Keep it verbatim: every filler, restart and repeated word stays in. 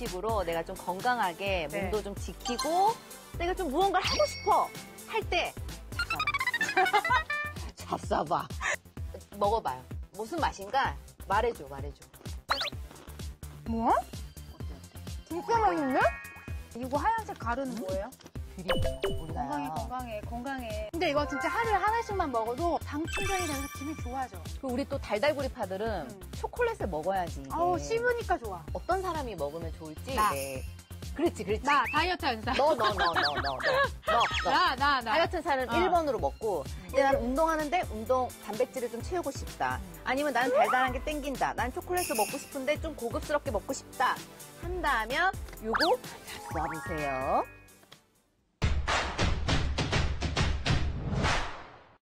식으로 내가 좀 건강하게 네. 몸도 좀 지키고 내가 좀 무언가를 하고 싶어 할 때 잡숴봐. 잡숴봐. 먹어봐요. 무슨 맛인가? 말해줘, 말해줘. 뭐? 진짜 맛있네? 이거 하얀색 가루는 뭐예요? 건강해, 건강해, 건강해. 근데 이거 진짜 하루에 하나씩만 먹어도 당 충전이 되면서 기분이 좋아져. 그 우리 또 달달구리 파들은 음. 초콜릿을 먹어야지. 이게. 아우, 씹으니까 좋아. 어떤 사람이 먹으면 좋을지. 나. 네. 그렇지, 그렇지. 나, 다이어트 하는 사람. 너, 너, 너, 너, 너, 너, 너, 너. 나, 나, 나. 다이어트 살은 어. 일 번으로 먹고, 근데 나는 운동하는데 운동 단백질을 좀 채우고 싶다. 아니면 나는 달달한 게 땡긴다. 난 초콜릿을 먹고 싶은데 좀 고급스럽게 먹고 싶다. 한다면 요거 잡숴보세요.